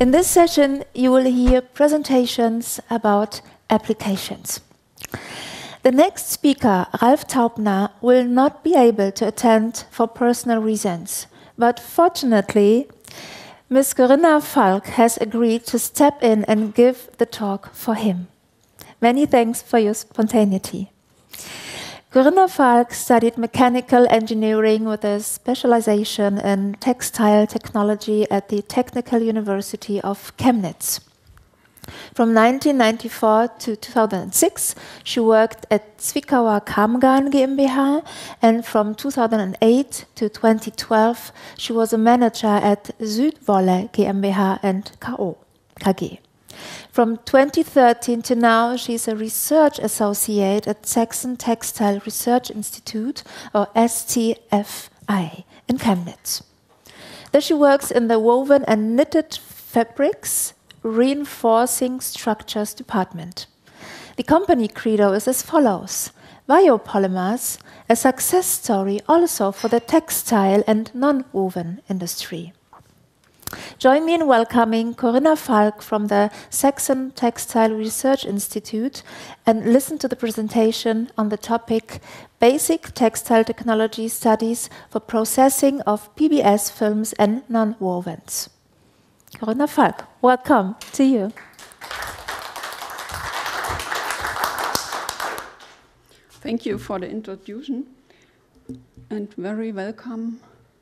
In this session, you will hear presentations about applications. The next speaker, Ralf Taubner, will not be able to attend for personal reasons, but fortunately, Ms. Corinna Falk has agreed to step in and give the talk for him. Many thanks for your spontaneity. Corinna Falk studied mechanical engineering with a specialization in textile technology at the Technical University of Chemnitz. From 1994 to 2006, she worked at Zwickauer Kramgarn GmbH, and from 2008 to 2012, she was a manager at Südwolle GmbH and Co. KG. From 2013 to now, she's a research associate at Saxon Textile Research Institute, or STFI, in Chemnitz. There she works in the woven and knitted fabrics reinforcing structures department. The company credo is as follows: biopolymers, a success story also for the textile and non-woven industry. Join me in welcoming Corinna Falk from the Saxon Textile Research Institute and listen to the presentation on the topic Basic Textile Technology Studies for Processing of PBS Films and Non-Wovens. Corinna Falk, welcome to you. Thank you for the introduction and very welcome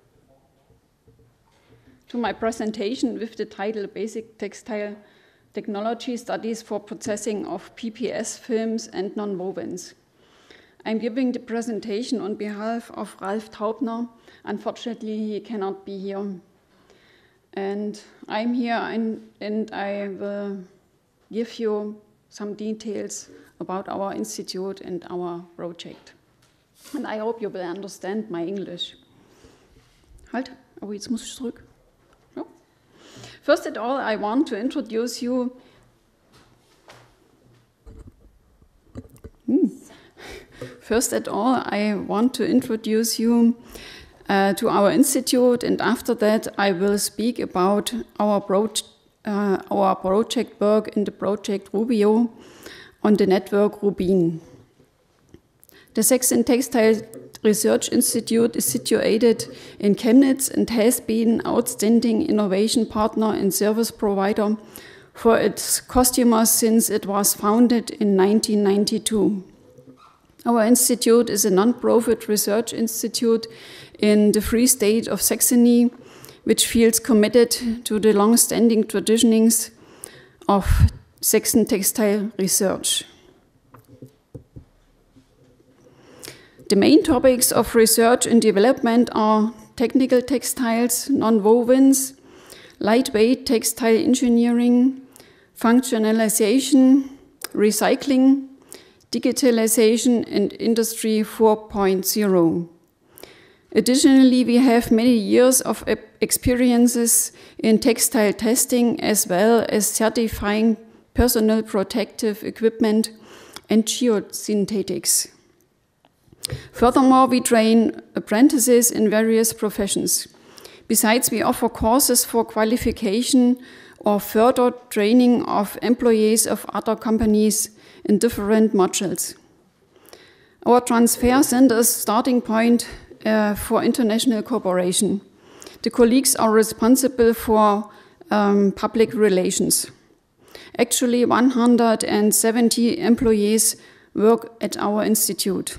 to my presentation with the title Basic Textile Technology Studies for Processing of PPS Films and Non-Wovens. I'm giving the presentation on behalf of Ralf Taubner. Unfortunately, he cannot be here. And I'm here and I will give you some details about our institute and our project. And I hope you will understand my English. Halt, aber jetzt muss ich zurück. No? First of all, I want to introduce you to our institute, and after that I will speak about our project work in the project Rubio on the network Rubin. The Saxon Textile Research Institute is situated in Chemnitz and has been an outstanding innovation partner and service provider for its customers since it was founded in 1992. Our institute is a non-profit research institute in the Free State of Saxony, which feels committed to the long-standing traditions of Saxon textile research. The main topics of research and development are technical textiles, non-wovens, lightweight textile engineering, functionalization, recycling, digitalization, and Industry 4.0. Additionally, we have many years of experiences in textile testing as well as certifying personal protective equipment and geosynthetics. Furthermore, we train apprentices in various professions. Besides, we offer courses for qualification or further training of employees of other companies in different modules. Our transfer centers starting point for international cooperation. The colleagues are responsible for public relations. Actually, 170 employees work at our institute.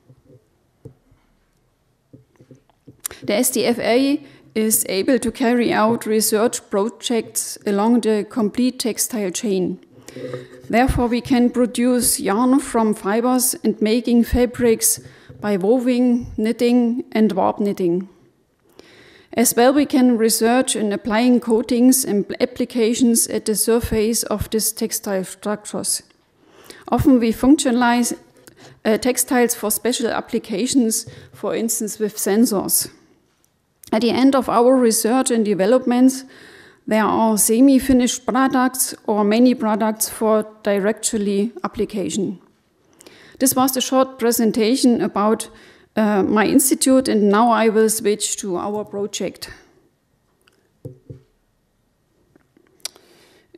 The STFA is able to carry out research projects along the complete textile chain. Therefore, we can produce yarn from fibers and making fabrics by woving, knitting, and warp knitting. As well, we can research in applying coatings and applications at the surface of these textile structures. Often we functionalize textiles for special applications, for instance with sensors. At the end of our research and developments, there are semi-finished products or many products for directly application. This was the short presentation about my institute, and now I will switch to our project.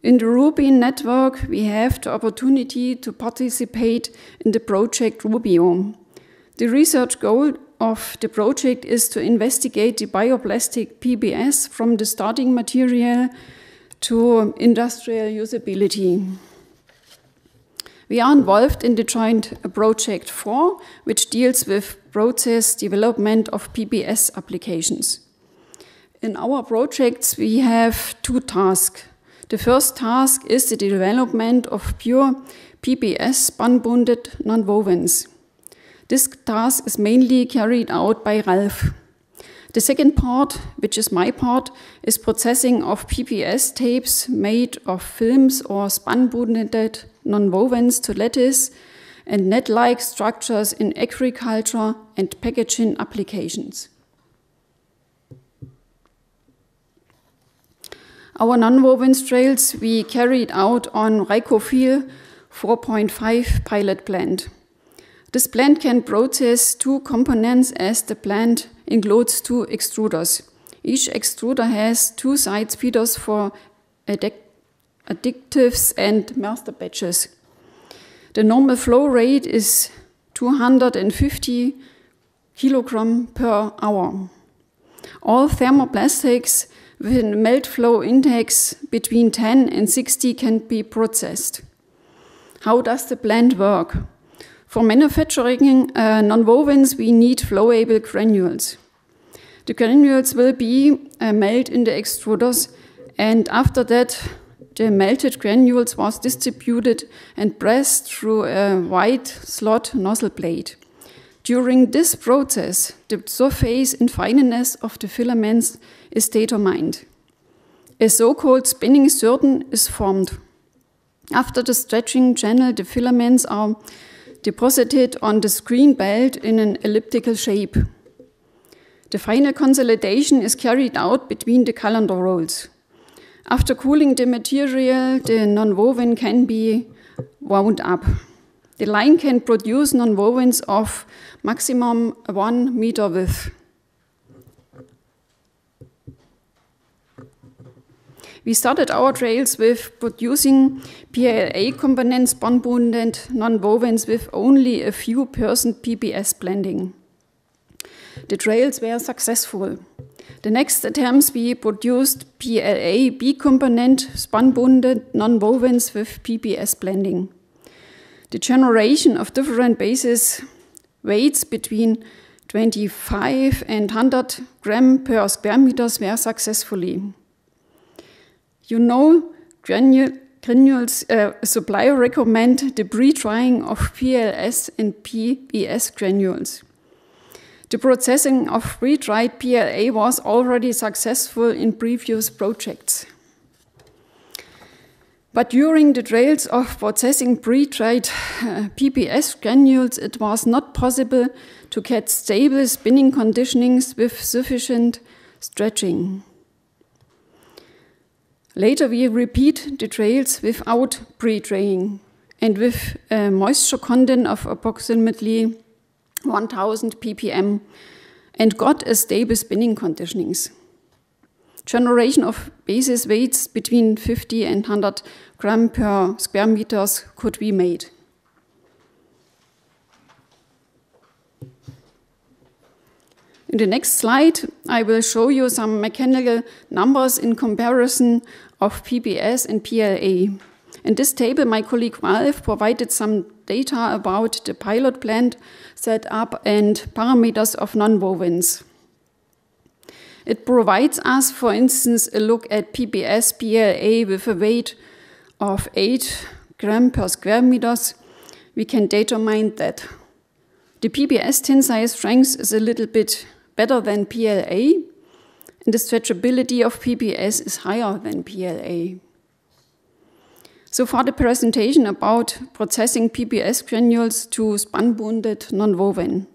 In the Ruby network, we have the opportunity to participate in the project Rubiome. The research goal of the project is to investigate the bioplastic PBS from the starting material to industrial usability. We are involved in the joint project 4, which deals with process development of PBS applications. In our projects, we have 2 tasks. The first task is the development of pure PBS spun-bonded nonwovens. This task is mainly carried out by Ralf. The second part, which is my part, is processing of PBS tapes made of films or spun-bonded nonwovens to lattice and net-like structures in agriculture and packaging applications. Our nonwovens trails we carried out on Rykofil 4.5 pilot plant. This plant can process 2 components as the plant includes 2 extruders. Each extruder has 2 side feeders for additives and master batches. The normal flow rate is 250 kilogram per hour. All thermoplastics with a melt flow index between 10 and 60 can be processed. How does the plant work? For manufacturing nonwovens, we need flowable granules. The granules will be melted in the extruders, and after that, the melted granules was distributed and pressed through a wide slot nozzle plate. During this process, the surface and fineness of the filaments is determined. A so-called spinning circle is formed. After the stretching channel, the filaments are deposited on the screen belt in an elliptical shape. The final consolidation is carried out between the calendar rolls. After cooling the material, the nonwoven can be wound up. The line can produce nonwovens of maximum 1 meter width. We started our trails with producing PLA components spun-bonded nonwovens with only a few % PBS blending. The trails were successful. The next attempts we produced PLA B-component spun-bonded nonwovens with PBS blending. The generation of different basis weights between 25 and 100 gram per square meters were successfully. You know, granules supplier recommend the pre-drying of PLS and PBS granules. The processing of pre-dried PLA was already successful in previous projects. But during the trials of processing pre-dried PBS granules, it was not possible to get stable spinning conditionings with sufficient stretching. Later, we repeat the trails without pre-drying and with a moisture content of approximately 1000 ppm and got a stable spinning conditionings. Generation of basis weights between 50 and 100 gram per square meters could be made. In the next slide, I will show you some mechanical numbers in comparison of PBS and PLA. In this table, my colleague Ralf provided some data about the pilot plant setup and parameters of nonwovens. It provides us, for instance, a look at PBS PLA with a weight of 8 gram per square meters. We can determine that the PBS tensile strength is a little bit better than PLA, and the stretchability of PBS is higher than PLA. So far the presentation about processing PBS granules to spun-bonded nonwoven.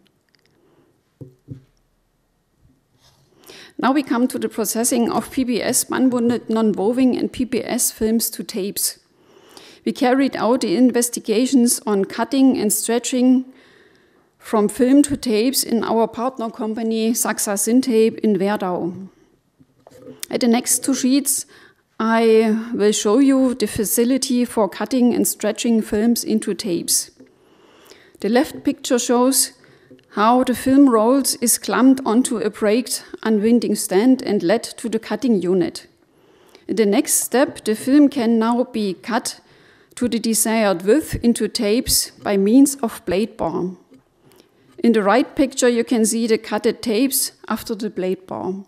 Now we come to the processing of PBS spun-bonded nonwoven and PBS films to tapes. We carried out the investigations on cutting and stretching from film to tapes in our partner company Saxa Syntape in Werdau. At the next 2 sheets, I will show you the facility for cutting and stretching films into tapes. The left picture shows how the film rolls is clamped onto a braked unwinding stand and led to the cutting unit. In the next step, the film can now be cut to the desired width into tapes by means of blade bar. In the right picture, you can see the cutted tapes after the blade bar.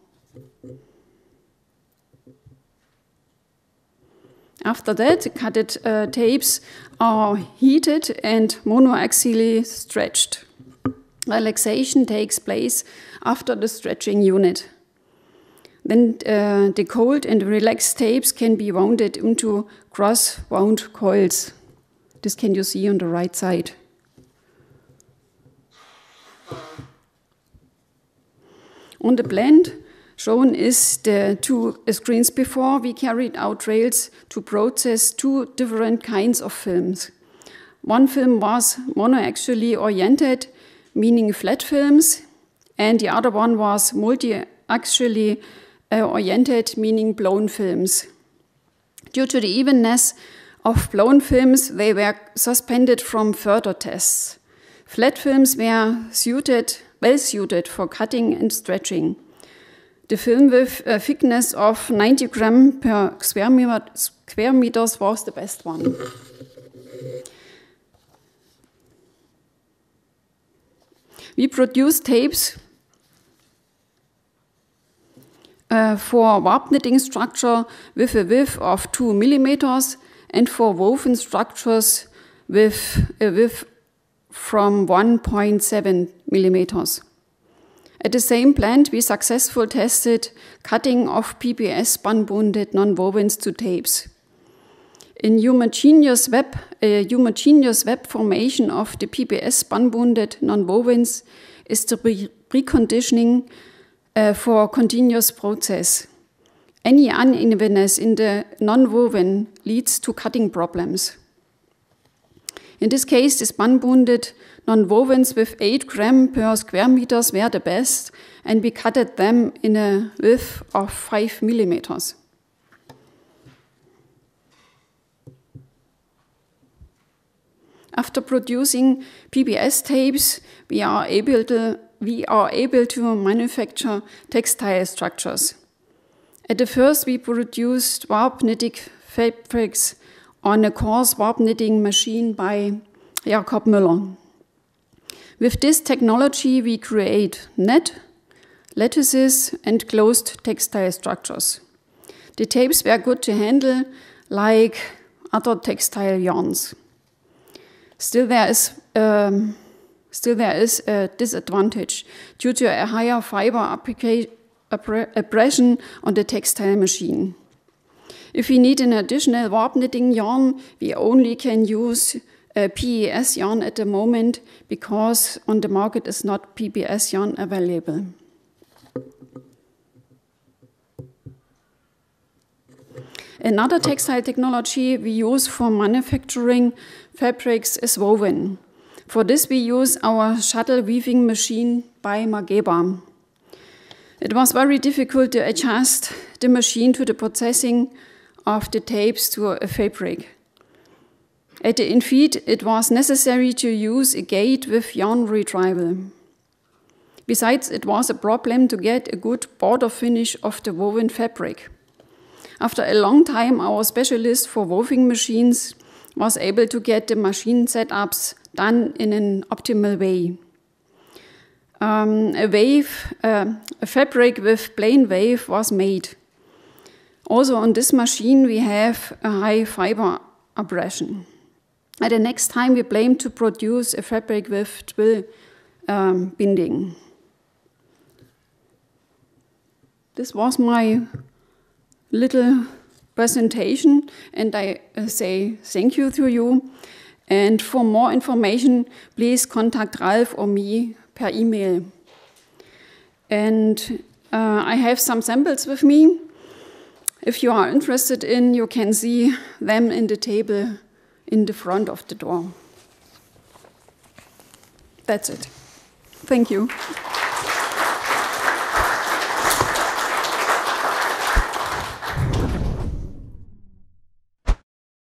After that, the cutted tapes are heated and monoaxially stretched. Relaxation takes place after the stretching unit. Then the cold and relaxed tapes can be wounded into cross-wound coils. This can you see on the right side. On the blend shown is the two screens before. We carried out trials to process two different kinds of films. One film was monoaxially oriented, meaning flat films, and the other one was multi-axially oriented, meaning blown films. Due to the evenness of blown films, they were suspended from further tests. Flat films were well suited for cutting and stretching. The film with a thickness of 90 grams per square meters was the best one. We produced tapes for warp knitting structure with a width of 2 millimeters and for woven structures with a width from 1.7 millimeters. At the same plant, we successfully tested cutting of PBS spun-bonded nonwovens to tapes. In homogeneous web formation of the PBS spun-bonded nonwovens is the preconditioning for continuous process. Any unevenness in the nonwoven leads to cutting problems. In this case, the spun-bonded nonwovens with 8 grams per square meters were the best, and we cutted them in a width of 5 millimeters. After producing PBS tapes, we are able to manufacture textile structures. At the first, we produced warp knitting fabrics on a coarse warp knitting machine by Jakob Müller. With this technology, we create net, lattices, and closed textile structures. The tapes were good to handle, like other textile yarns. Still there is a disadvantage due to a higher fiber abrasion on the textile machine. If we need an additional warp knitting yarn, we only can use PES yarn at the moment because on the market is not PBS yarn available. Another textile technology we use for manufacturing fabrics is woven. For this we use our shuttle weaving machine by Mageba. It was very difficult to adjust the machine to the processing of the tapes to a fabric. At the infeed, it was necessary to use a gate with yarn retrieval. Besides, it was a problem to get a good border finish of the woven fabric. After a long time, our specialist for weaving machines was able to get the machine setups done in an optimal way. A fabric with plain wave was made. Also on this machine we have a high fiber abrasion. At the next time we plan to produce a fabric with twill binding. This was my little presentation, and I say thank you to you. And for more information, please contact Ralf or me per email. And I have some samples with me. If you are interested in, you can see them in the table in the front of the door. That's it. Thank you.